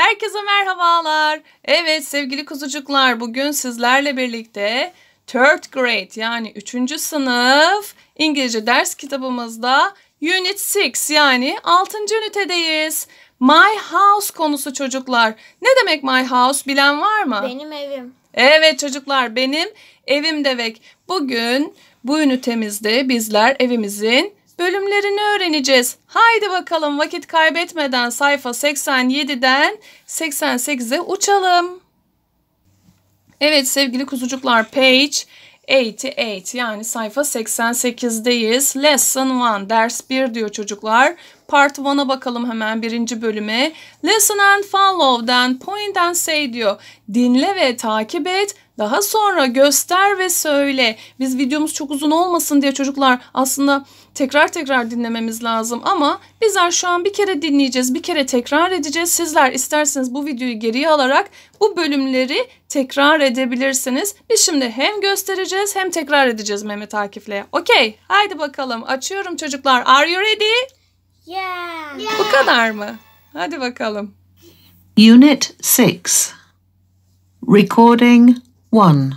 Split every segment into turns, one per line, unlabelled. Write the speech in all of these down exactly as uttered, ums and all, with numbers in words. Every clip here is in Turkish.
Herkese merhabalar. Evet sevgili kuzucuklar, bugün sizlerle birlikte third grade yani üçüncü sınıf İngilizce ders kitabımızda Unit altı yani altıncı ünitedeyiz. My house konusu çocuklar. Ne demek my house bilen var mı?
Benim evim.
Evet çocuklar, benim evim demek. Bugün bu ünitemizde bizler evimizin bölümlerini öğreneceğiz. Haydi bakalım vakit kaybetmeden sayfa seksen yediden seksen sekize uçalım. Evet sevgili kuzucuklar, page seksen sekiz yani sayfa seksen sekizdeyiz. Lesson bir, ders bir diyor çocuklar. Part bir'a bakalım hemen, birinci bölüme. Listen and follow, then point and say diyor. Dinle ve takip et. Daha sonra göster ve söyle. Biz videomuz çok uzun olmasın diye çocuklar aslında tekrar tekrar dinlememiz lazım. Ama bizler şu an bir kere dinleyeceğiz, bir kere tekrar edeceğiz. Sizler isterseniz bu videoyu geriye alarak bu bölümleri tekrar edebilirsiniz. Biz şimdi hem göstereceğiz hem tekrar edeceğiz Mehmet Akif'le. Okey, haydi bakalım. Açıyorum çocuklar. Are you ready?
Yeah.
Bu kadar mı? Hadi bakalım.
Unit six. Recording one.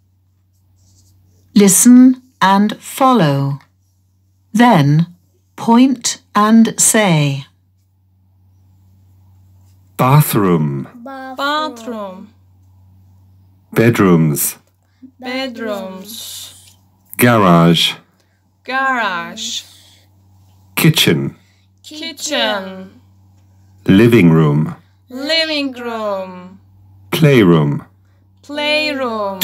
Listen and follow. Then point and say.
Bathroom,
Bathroom,
bedrooms,
bedrooms,
garage,
garage,
kitchen,
kitchen,
living room,
living room,
playroom.
playroom.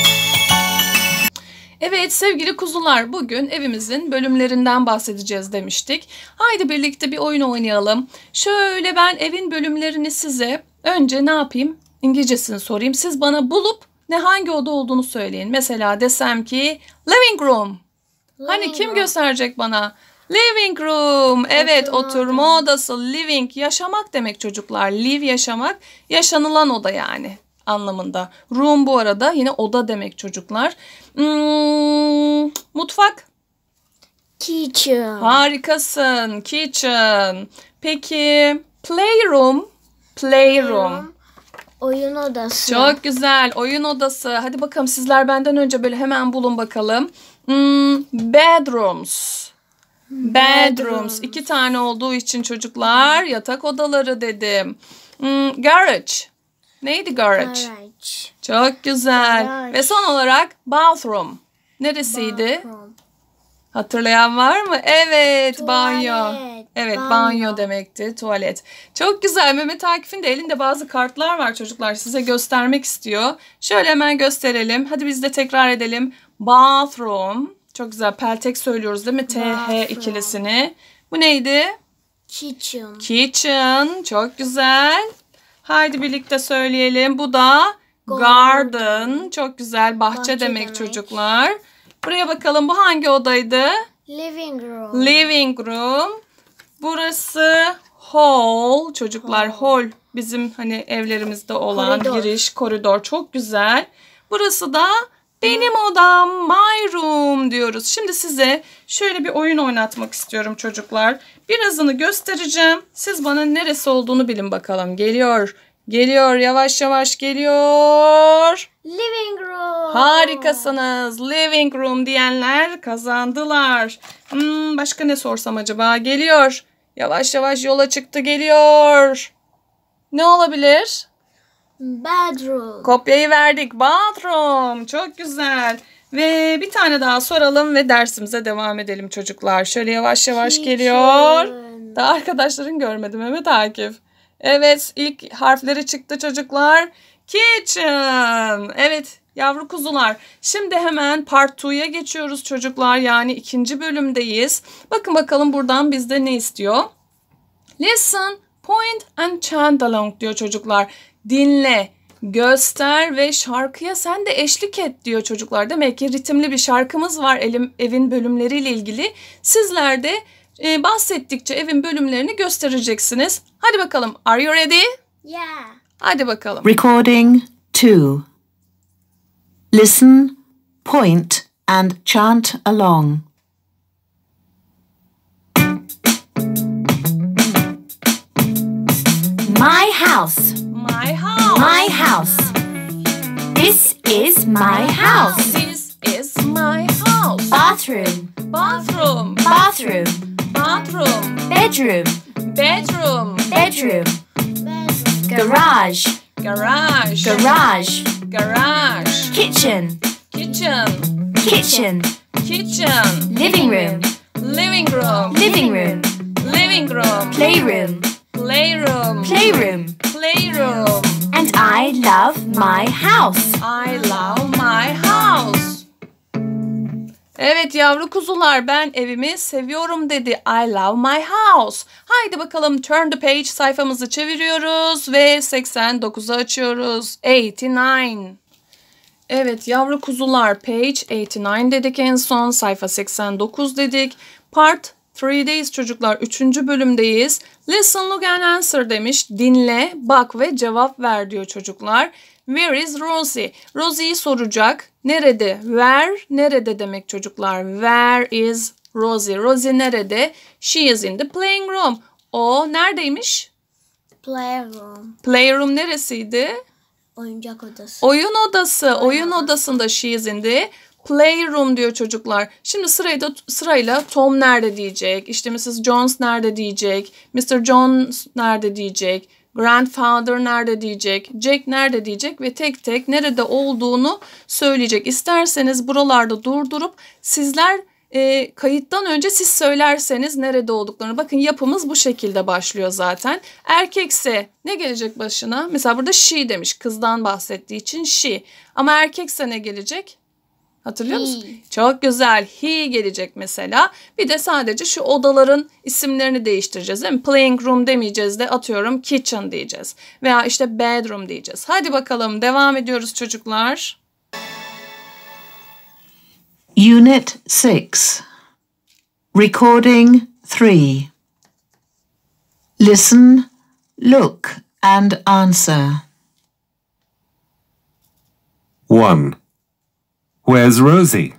Evet sevgili kuzular, bugün evimizin bölümlerinden bahsedeceğiz demiştik. Haydi birlikte bir oyun oynayalım. Şöyle ben evin bölümlerini size önce ne yapayım? İngilizcesini sorayım. Siz bana bulup ne hangi oda olduğunu söyleyin. Mesela desem ki living room. Hani
Living
kim
room.
gösterecek bana? Living room. Evet,
Oturma
oturma odası. Living, yaşamak demek çocuklar. Live yaşamak, yaşanılan oda yani anlamında. Room bu arada yine oda demek çocuklar. Hmm, mutfak.
Kitchen.
Harikasın. Kitchen. Peki playroom. Playroom.
Oyun odası.
Çok güzel. Oyun odası. Hadi bakalım sizler benden önce böyle hemen bulun bakalım. Hmm, bedrooms. Bedrooms. İki tane olduğu için çocuklar yatak odaları dedim. Hmm, garage. Neydi garage?
Garage.
Çok güzel.
Garage.
Ve son olarak bathroom. Neresiydi?
Bathroom.
Hatırlayan var mı? Evet,
Tuvalet.
banyo. Evet, banyo.
Banyo.
demekti, tuvalet. Çok güzel. Mehmet Akif'in de elinde bazı kartlar var çocuklar. Size göstermek istiyor. Şöyle hemen gösterelim. Hadi biz de tekrar edelim. Bathroom. Çok güzel. Peltek söylüyoruz değil mi? T H
Bathroom.
ikilisini. Bu neydi?
Kitchen.
Kitchen. Çok güzel. Haydi birlikte söyleyelim. Bu da
Garden.
garden. Çok güzel. Bahçe,
Bahçe
demek,
demek.
çocuklar. Buraya bakalım. Bu hangi odaydı?
Living room.
Living room. Burası hall. Çocuklar hall. Bizim hani evlerimizde olan
Koridor.
giriş, koridor. Çok güzel. Burası da benim odam. My room diyoruz. Şimdi size şöyle bir oyun oynatmak istiyorum çocuklar. Birazını göstereceğim. Siz bana neresi olduğunu bilin bakalım. Geliyor. Geliyor. Yavaş yavaş geliyor.
Living room.
Harikasınız. Living room diyenler kazandılar. Hmm, başka ne sorsam acaba? Geliyor. Yavaş yavaş yola çıktı, geliyor. Ne olabilir?
Bedroom.
Kopyayı verdik. Bathroom. Çok güzel. Ve bir tane daha soralım ve dersimize devam edelim çocuklar. Şöyle yavaş yavaş
Kitchen.
geliyor. Daha arkadaşların görmedi Mehmet Akif. Evet, ilk harfleri çıktı çocuklar. Kitchen. Evet yavru kuzular. Şimdi hemen part iki'ye geçiyoruz çocuklar. Yani ikinci bölümdeyiz. Bakın bakalım buradan bizde ne istiyor? Listen, point and chant along diyor çocuklar. Dinle, göster ve şarkıya sen de eşlik et diyor çocuklar. Demek ki ritimli bir şarkımız var elim, evin bölümleriyle ilgili. Sizler de e, bahsettikçe evin bölümlerini göstereceksiniz. Hadi bakalım. Are you ready?
Yeah.
Hadi bakalım.
Recording two. Listen, point and chant along.
My house. My house. This is my house.
This is my house.
Bathroom.
Bathroom.
Bathroom.
Bathroom.
Bedroom.
Bedroom.
Bedroom. Garage.
Garage.
Garage.
Garage.
Kitchen.
Kitchen.
Kitchen.
Kitchen.
Living room.
Living room.
Living room.
Living room.
Playroom.
Playroom.
Playroom.
Playroom.
And I love my house.
I love my house. Evet yavru kuzular, ben evimi seviyorum dedi. I love my house. Haydi bakalım, turn the page, sayfamızı çeviriyoruz ve seksen dokuzu açıyoruz. seksen dokuz. Evet yavru kuzular, page seksen dokuz dedik en son, sayfa seksen dokuz dedik. Part üç'deyiz çocuklar, üçüncü bölümdeyiz. Listen, look and answer demiş. Dinle, bak ve cevap ver diyor çocuklar. Where is Rosie? Rosie'yi soracak. Nerede? Where, nerede demek çocuklar. Where is Rosie? Rosie nerede? She is in the playing room. O neredeymiş?
Playroom.
Playroom neresiydi?
Oyuncak odası.
Oyun odası. Oyun odasında she is in the playroom diyor çocuklar. Şimdi sırayla, sırayla Tom nerede diyecek. İşte missus Jones nerede diyecek. mister Jones nerede diyecek. Grandfather nerede diyecek. Jack nerede diyecek ve tek tek nerede olduğunu söyleyecek. İsterseniz buralarda durdurup sizler e, kayıttan önce siz söylerseniz nerede olduklarını. Bakın yapımız bu şekilde başlıyor zaten. Erkekse ne gelecek başına? Mesela burada she demiş. Kızdan bahsettiği için she. Ama erkekse ne gelecek? Hatırlıyor
He.
musun? Çok güzel. He gelecek mesela. Bir de sadece şu odaların isimlerini değiştireceğiz değil mi? Playing room demeyeceğiz de atıyorum kitchen diyeceğiz. Veya işte bedroom diyeceğiz. Hadi bakalım devam ediyoruz çocuklar.
Unit six. Recording three. Listen, look and answer.
one. Where's Rosie?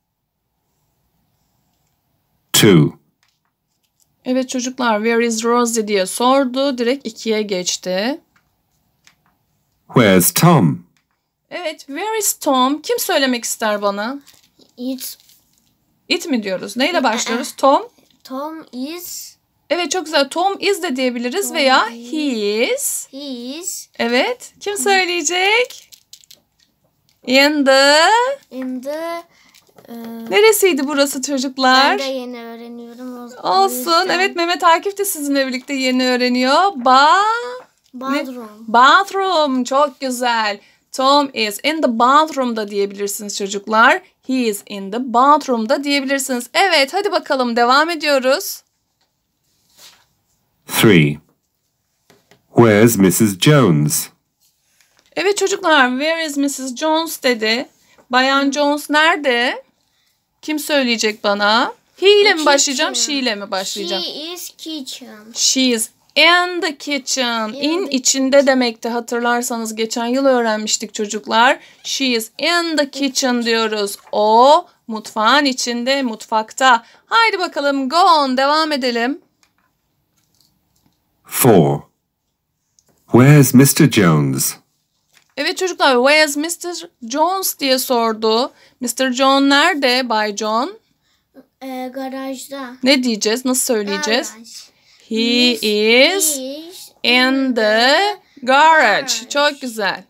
two.
Evet çocuklar, where is Rosie diye sordu. Direkt ikiye geçti.
Where's Tom?
Evet, where is Tom? Kim söylemek ister bana?
It's
It mi diyoruz? Neyle başlıyoruz? Tom.
Tom is.
Evet çok güzel. Tom is de diyebiliriz
Tom
veya
is.
he is.
He is
Evet. Kim söyleyecek? In the...
in the. e,
Neresiydi burası çocuklar?
Ben de yeni öğreniyorum. O- o
Olsun.
yüzden
Evet, Mehmet Akif de sizinle birlikte yeni öğreniyor. Ba...
Bathroom.
Bathroom. Çok güzel. Tom is in the bathroom da diyebilirsiniz çocuklar. He is in the bathroom da diyebilirsiniz. Evet, hadi bakalım devam ediyoruz.
three. Where's missus Jones?
Evet çocuklar, where is missus Jones dedi. Bayan Jones nerede? Kim söyleyecek bana? He ile mi başlayacağım, she ile mi başlayacağım?
She is kitchen.
She is in the kitchen.
In
In
the
içinde demekti, hatırlarsanız geçen yıl öğrenmiştik çocuklar. She is in the kitchen diyoruz. O mutfağın içinde, mutfakta. Haydi bakalım, go on, devam edelim.
four. Where's mister Jones?
Evet çocuklar, where's mister Jones diye sordu. mister John nerede, Bay John?
E, garajda.
Ne diyeceğiz, nasıl söyleyeceğiz?
Garaj.
He
Miss
is
is
in the garage. Çok güzel.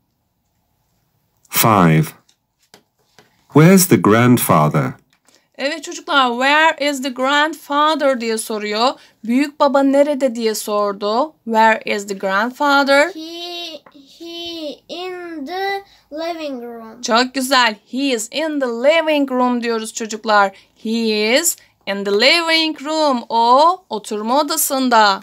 five. Where's the grandfather?
Evet çocuklar, where is the grandfather diye soruyor. Büyük baba nerede diye sordu. Where is the grandfather?
He he in the living room.
Çok güzel. He is in the living room diyoruz çocuklar. He is in the living room. O oturma odasında.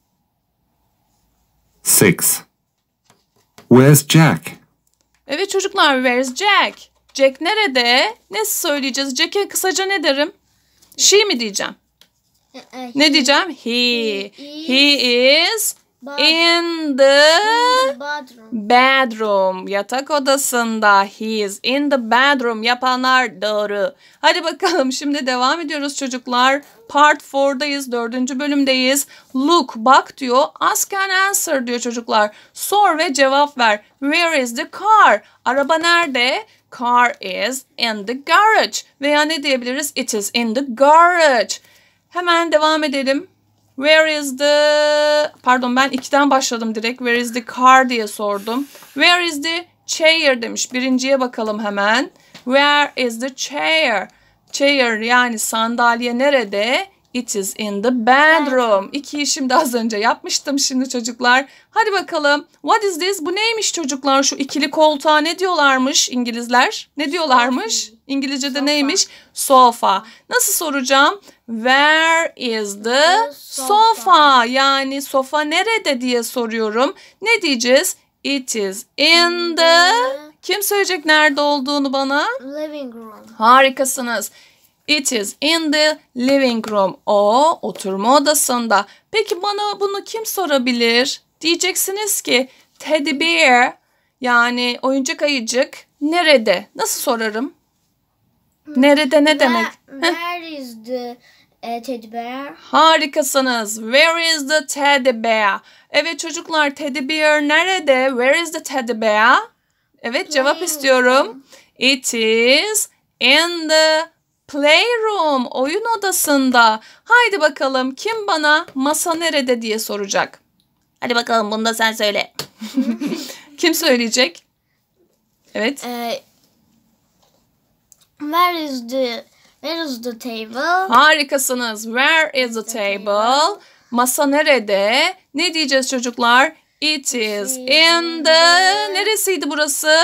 six. Where's Jack?
Evet çocuklar, where's Jack? Jack nerede? Ne söyleyeceğiz? Jack'e kısaca ne derim? She mi diyeceğim?
E, e,
Ne diyeceğim? He. He is In the
Bathroom.
bedroom. Yatak odasında. He is in the bedroom. Yapanlar doğru. Hadi bakalım şimdi devam ediyoruz çocuklar. Part four'dayız. Dördüncü bölümdeyiz. Look, bak diyor. Ask and answer diyor çocuklar. Sor ve cevap ver. Where is the car? Araba nerede? Car is in the garage. Veya ne diyebiliriz? It is in the garage. Hemen devam edelim. Where is the... Pardon, ben ikiden başladım direkt. Where is the car diye sordum. Where is the chair demiş. Birinciye bakalım hemen. Where is the chair? Chair yani sandalye nerede? It is in the bedroom. İkiyi şimdi az önce yapmıştım şimdi çocuklar. Hadi bakalım. What is this? Bu neymiş çocuklar? Şu ikili koltuğa ne diyorlarmış İngilizler? Ne diyorlarmış? İngilizce'de
Sofa.
neymiş? Sofa. Nasıl soracağım? Where is the
The sofa.
sofa? Yani sofa nerede diye soruyorum. Ne diyeceğiz? It is in the... Kim söyleyecek nerede olduğunu bana?
Living room.
Harikasınız. It is in the living room. O oturma odasında. Peki bana bunu kim sorabilir? Diyeceksiniz ki teddy bear yani oyuncak ayıcık nerede? Nasıl sorarım? Nerede ne demek?
Where, where is the uh, teddy bear?
Harikasınız. Where is the teddy bear? Evet çocuklar, teddy bear nerede? Where is the teddy bear? Evet, cevap
Playroom.
istiyorum. It is in the playroom. Oyun odasında. Haydi bakalım kim bana masa nerede diye soracak. Hadi bakalım bunu da sen söyle. Kim söyleyecek? Evet.
Uh, where is the where is the table?
Harikasınız. Where is the table? Masa nerede? Ne diyeceğiz çocuklar? It is in the... Neresiydi burası?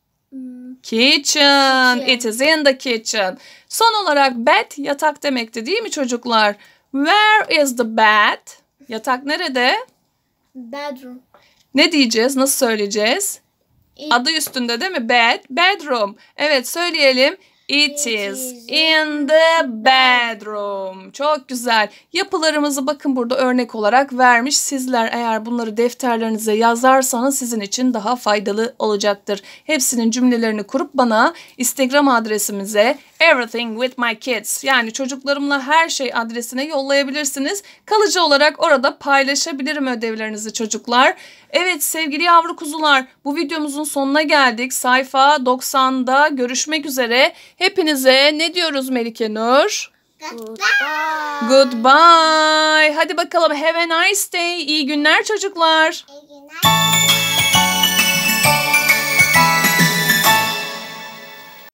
Kitchen. It is in the kitchen. Son olarak bed yatak demekti değil mi çocuklar? Where is the bed? Yatak nerede?
Bedroom.
Ne diyeceğiz? Nasıl söyleyeceğiz?
It,
Adı üstünde değil mi? Bed, bedroom. Evet söyleyelim. It is in the bedroom. Çok güzel. Yapılarımızı bakın burada örnek olarak vermiş. Sizler eğer bunları defterlerinize yazarsanız sizin için daha faydalı olacaktır. Hepsinin cümlelerini kurup bana Instagram adresimize everything with my kids yani çocuklarımla her şey adresine yollayabilirsiniz. Kalıcı olarak orada paylaşabilirim ödevlerinizi çocuklar. Evet sevgili yavru kuzular, bu videomuzun sonuna geldik. Sayfa doksanda görüşmek üzere. Hepinize ne diyoruz Melike Nur?
goodbye.
Goodbye. Hadi bakalım have a nice day. İyi günler çocuklar.
İyi günler.